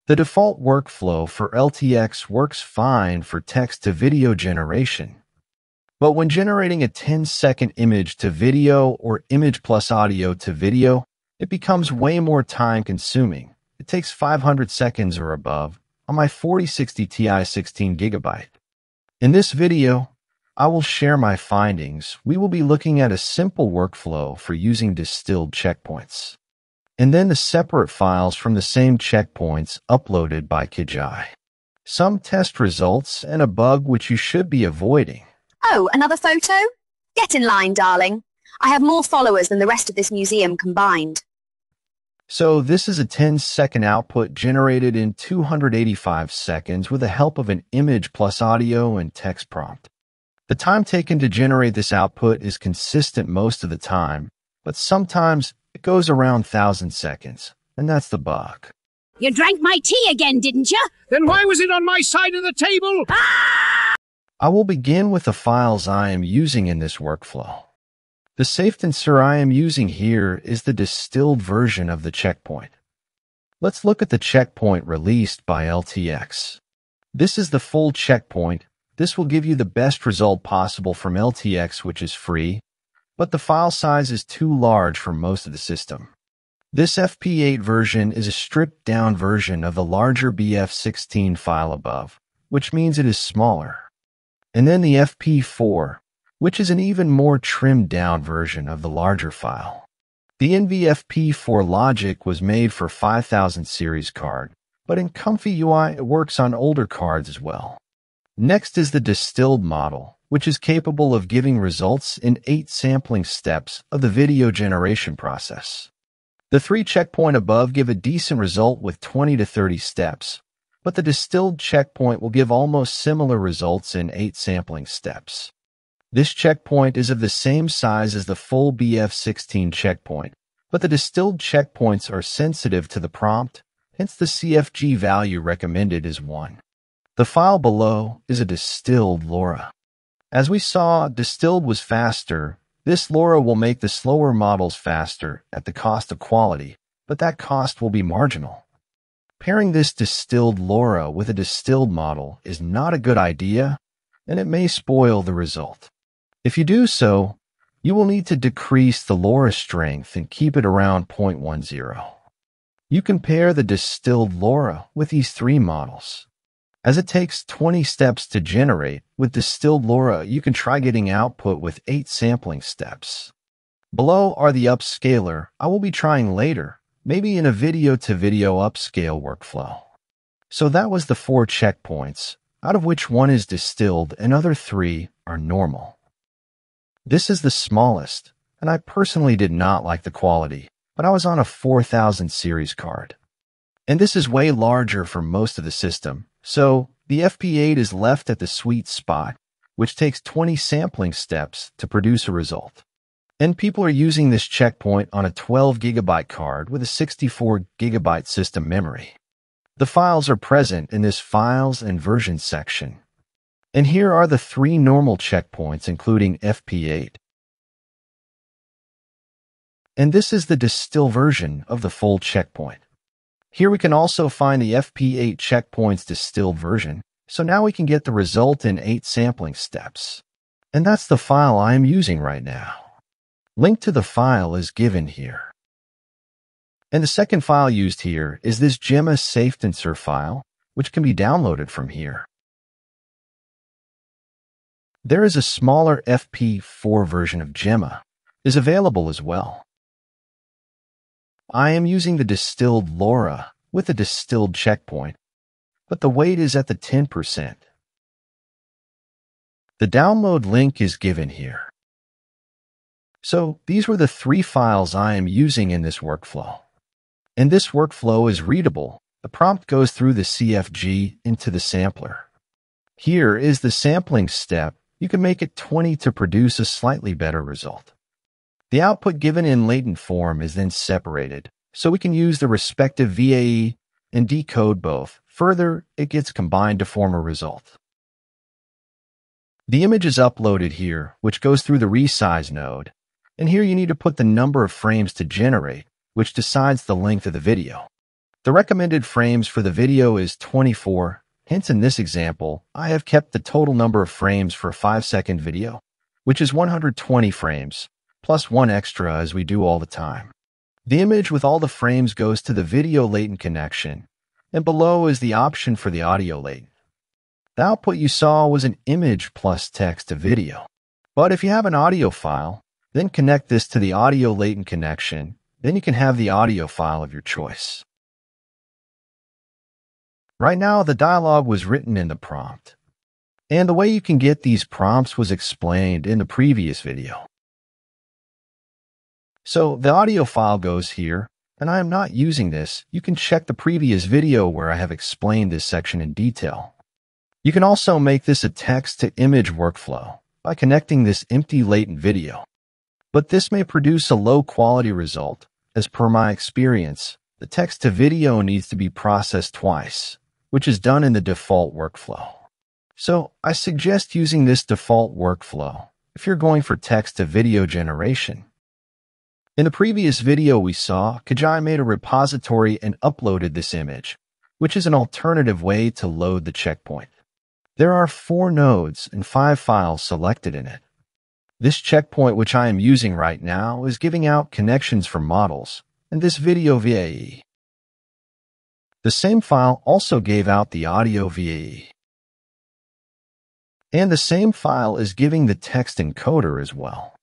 The default workflow for LTX works fine for text-to-video generation. But when generating a 10-second image to video or image plus audio to video, it becomes way more time-consuming. It takes 500 seconds or above on my 4060 Ti 16GB. In this video, I will share my findings. We will be looking at a simple workflow for using distilled checkpoints, and then the separate files from the same checkpoints uploaded by AIvideo. Some test results and a bug which you should be avoiding. Oh, another photo? Get in line, darling. I have more followers than the rest of this museum combined. So this is a 10-second output generated in 285 seconds with the help of an image plus audio and text prompt. The time taken to generate this output is consistent most of the time, but sometimes it goes around 1,000 seconds, and that's the bug. You drank my tea again, didn't you? Then why was it on my side of the table? I will begin with the files I am using in this workflow. The safe-tensor I am using here is the distilled version of the checkpoint. Let's look at the checkpoint released by LTX. This is the full checkpoint. This will give you the best result possible from LTX, which is free, but the file size is too large for most of the system. This FP8 version is a stripped-down version of the larger BF16 file above, which means it is smaller. And then the FP4, which is an even more trimmed-down version of the larger file. The NVFP4 logic was made for 5000 series card, but in comfyUI it works on older cards as well. Next is the distilled model, which is capable of giving results in 8 sampling steps of the video generation process. The 3 checkpoint above give a decent result with 20 to 30 steps, but the distilled checkpoint will give almost similar results in 8 sampling steps. This checkpoint is of the same size as the full BF16 checkpoint, but the distilled checkpoints are sensitive to the prompt, hence the CFG value recommended is 1. The file below is a distilled LoRa. As we saw, distilled was faster. This LoRa will make the slower models faster at the cost of quality, but that cost will be marginal. Pairing this distilled LoRa with a distilled model is not a good idea, and it may spoil the result. If you do so, you will need to decrease the LoRa strength and keep it around 0.10. You can pair the distilled LoRa with these 3 models. As it takes 20 steps to generate, with distilled LoRa, you can try getting output with 8 sampling steps. Below are the upscaler I will be trying later, maybe in a video-to-video upscale workflow. So that was the 4 checkpoints, out of which 1 is distilled and other 3 are normal. This is the smallest, and I personally did not like the quality, but I was on a 4000 series card. And this is way larger for most of the system. So, the FP8 is left at the sweet spot, which takes 20 sampling steps to produce a result. And people are using this checkpoint on a 12GB card with a 64GB system memory. The files are present in this Files and Versions section. And here are the 3 normal checkpoints, including FP8. And this is the distill version of the full checkpoint. Here we can also find the FP8 checkpoints distilled version, so now we can get the result in 8 sampling steps. And that's the file I am using right now. Link to the file is given here. And the second file used here is this Gemma safe-tensor file, which can be downloaded from here. There is a smaller FP4 version of Gemma, is available as well. I am using the distilled LoRa with a distilled checkpoint, but the weight is at the 10%. The download link is given here. So these were the 3 files I am using in this workflow. And this workflow is readable. The prompt goes through the CFG into the sampler. Here is the sampling step. You can make it 20 to produce a slightly better result. The output given in latent form is then separated, so we can use the respective VAE and decode both. Further, it gets combined to form a result. The image is uploaded here, which goes through the resize node, and here you need to put the number of frames to generate, which decides the length of the video. The recommended frames for the video is 24. Hence, in this example, I have kept the total number of frames for a 5-second video, which is 120 frames, plus one extra as we do all the time. The image with all the frames goes to the video latent connection, and below is the option for the audio latent. The output you saw was an image plus text to video. But if you have an audio file, then connect this to the audio latent connection, then you can have the audio file of your choice. Right now, the dialogue was written in the prompt, and the way you can get these prompts was explained in the previous video. So the audio file goes here, and I am not using this. You can check the previous video where I have explained this section in detail. You can also make this a text-to-image workflow by connecting this empty latent video. But this may produce a low-quality result. As per my experience, the text-to-video needs to be processed twice, which is done in the default workflow. So I suggest using this default workflow if you're going for text-to-video generation. In the previous video we saw, Kajai made a repository and uploaded this image, which is an alternative way to load the checkpoint. There are 4 nodes and 5 files selected in it. This checkpoint, which I am using right now, is giving out connections for models, and this video VAE. The same file also gave out the audio VAE. And the same file is giving the text encoder as well.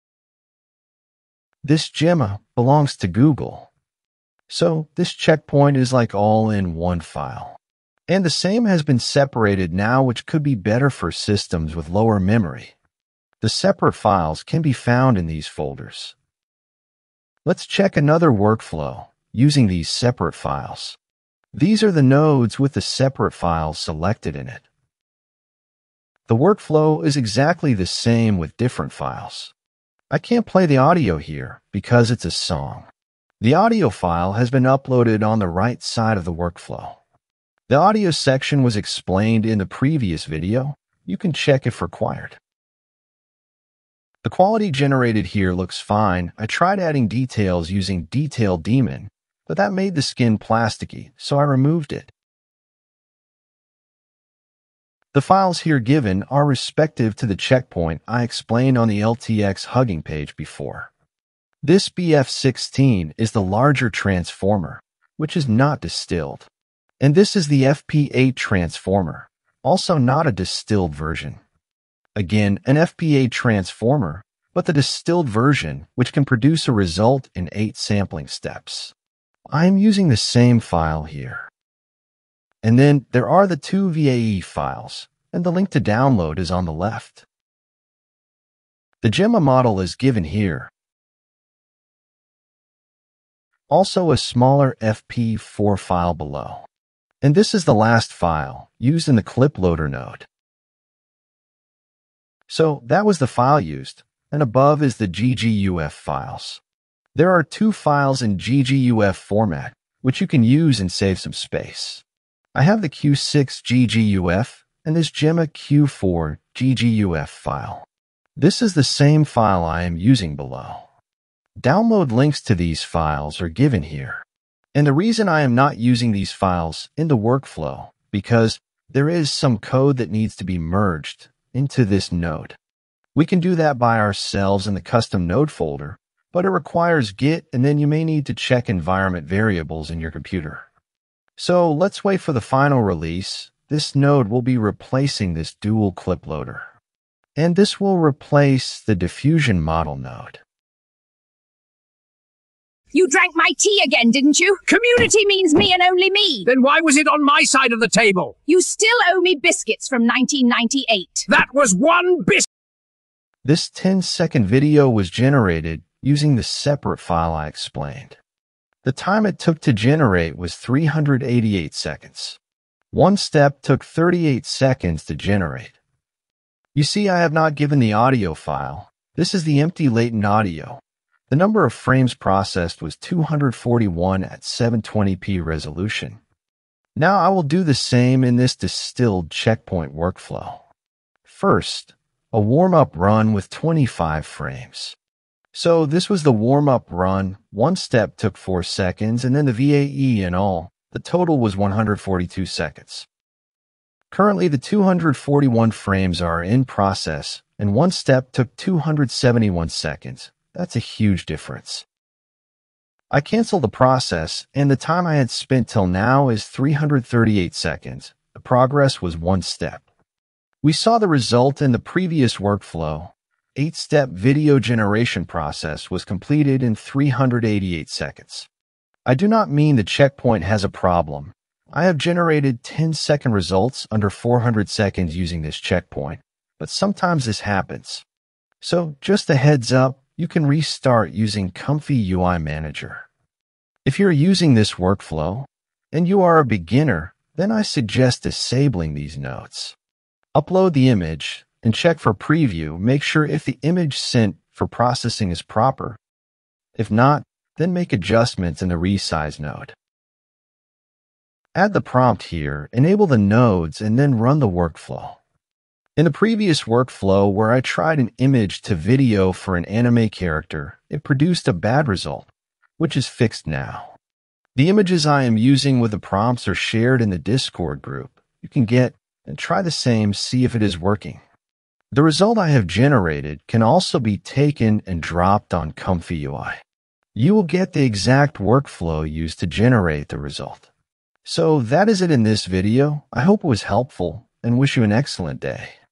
This Gemma belongs to Google. So this checkpoint is like all in one file. And the same has been separated now, which could be better for systems with lower memory. The separate files can be found in these folders. Let's check another workflow using these separate files. These are the nodes with the separate files selected in it. The workflow is exactly the same with different files. I can't play the audio here because it's a song. The audio file has been uploaded on the right side of the workflow. The audio section was explained in the previous video. You can check if required. The quality generated here looks fine. I tried adding details using Detail Daemon, but that made the skin plasticky, so I removed it. The files here given are respective to the checkpoint I explained on the LTX hugging page before. This BF16 is the larger transformer, which is not distilled. And this is the FP8 transformer, also not a distilled version. Again, an FP8 transformer, but the distilled version, which can produce a result in 8 sampling steps. I am using the same file here. And then there are the 2 VAE files, and the link to download is on the left. The Gemma model is given here. Also a smaller FP4 file below. And this is the last file, used in the clip loader node. So that was the file used, and above is the gguf files. There are 2 files in gguf format, which you can use and save some space. I have the Q6 gguf and this Gemma Q4 gguf file. This is the same file I am using below. Download links to these files are given here. And the reason I am not using these files in the workflow, because there is some code that needs to be merged into this node. We can do that by ourselves in the custom node folder, but it requires Git, and then you may need to check environment variables in your computer. So let's wait for the final release. This node will be replacing this dual clip loader. And this will replace the diffusion model node. You drank my tea again, didn't you? Community means me and only me. Then why was it on my side of the table? You still owe me biscuits from 1998. That was one biscuit. This 10-second video was generated using the separate file I explained. The time it took to generate was 388 seconds. One step took 38 seconds to generate. You see, I have not given the audio file. This is the empty latent audio. The number of frames processed was 241 at 720p resolution. Now I will do the same in this distilled checkpoint workflow. First, a warm-up run with 25 frames. So this was the warm-up run. One step took 4 seconds, and then the VAE in all The total was 142 seconds. Currently, the 241 frames are in process, and one step took 271 seconds. That's a huge difference. I canceled the process, and the time I had spent till now is 338 seconds. The progress was one step. We saw the result in the previous workflow. 8-step video generation process was completed in 388 seconds. I do not mean the checkpoint has a problem. I have generated 10-second results under 400 seconds using this checkpoint, but sometimes this happens. So just a heads up, you can restart using comfyUI Manager. If you're using this workflow and you are a beginner, then I suggest disabling these notes. Upload the image and check for preview. Make sure if the image sent for processing is proper. If not, then make adjustments in the resize node. Add the prompt here, enable the nodes, and then run the workflow. In the previous workflow where I tried an image to video for an anime character, it produced a bad result, which is fixed now. The images I am using with the prompts are shared in the Discord group. You can get and try the same, see if it is working. The result I have generated can also be taken and dropped on comfyUI. You will get the exact workflow used to generate the result. So that is it in this video. I hope it was helpful and wish you an excellent day.